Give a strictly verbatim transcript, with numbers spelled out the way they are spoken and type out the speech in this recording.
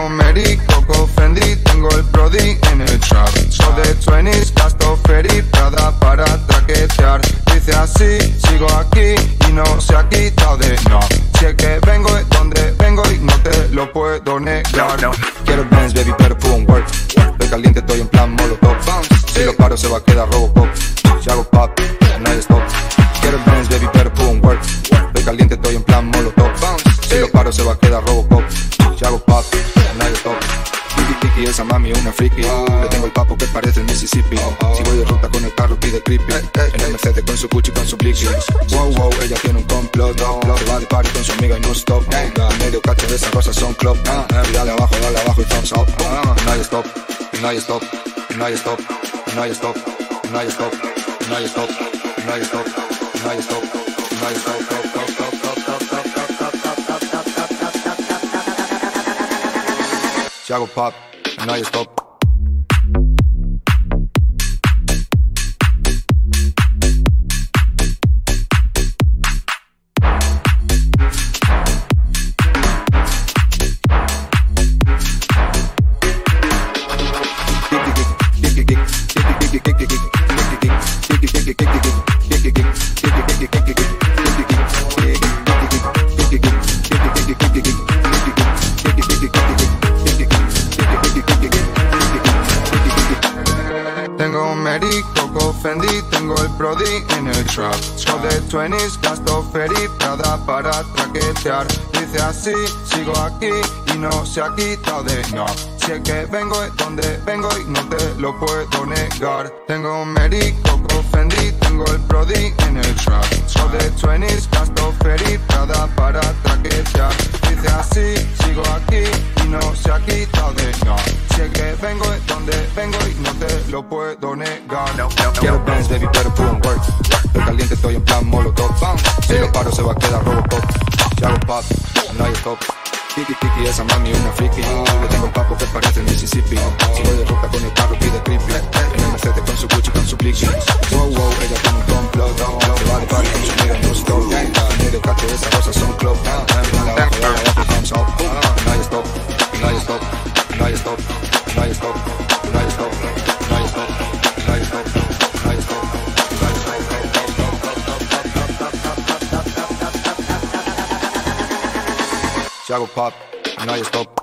Tengo Mary, Coco, Fendi, tengo el Brody en el trap. Soy de veinte, gasto Ferry, Prada para traquetear. Dice así, sigo aquí y no se ha quitado de no. Si es que vengo es donde vengo y no te lo puedo negar. No, no. Quiero Benz, baby, pero put on work. Estoy caliente, estoy en plan molotov. Si lo paro se va a quedar Robocop. Si hago pop, no hay stop. Quiero Benz, baby, pero put on work. Estoy caliente, estoy en plan molotov. Si lo paro se va a quedar Robocop. Si hago pop, no hay stop. Tiki tiki, esa mami una friki. Le tengo el papo que parece el Mississippi. Si voy de ruta con el carro pide creepy. En el Mercedes con su Gucci con su blicky. Wow wow, ella tiene un complot. Se va de party con su amiga y no stop. Medio cacho de esas cosas son club. Y dale abajo, dale abajo y thumbs up. No hay stop, no hay stop, no hay stop, no hay stop, no hay stop, no hay stop, no hay stop, no hay stop, no hay stop. Si hago pop, no hay stop. Tengo Mary, Coco, Fendi, tengo el Brody en el trap. Soy de veinte, gasto Ferry, Prada para traquetear. Dice así, sigo aquí y no se ha quitado de no. Si es que vengo es donde vengo y no te lo puedo negar. Tengo Mary, Coco, Fendi, tengo el Brody en el trap. Soy de veinte, gasto Ferry, Prada para traquetear. Dice así, sigo aquí y no se ha quitado de no. Si es que vengo es donde vengo y no te lo puedo negar. No, no, no. Quiero Benz, baby, pero put on work. Estoy caliente, estoy en plan molotov. Si lo paro se va a quedar Robocop. Si hago pop, no hay stop. Tiki tiki, esa mami una friki. Le tengo el papo que parece el Mississippi. Si voy de ruta con el carro pide creepy. En el Mercedes con su Gucci con su blicky. Wow wow, ella tiene un complot. Se va de party con su amiga no stop. Medio cacho de esas cosas son club. Dale abajo, dale abajo, thumbs up. No hay stop, no hay stop, no hay stop, no hay stop, no hay stop, no hay stop, no hay stop, no hay stop. Si hago pop, no hay stop.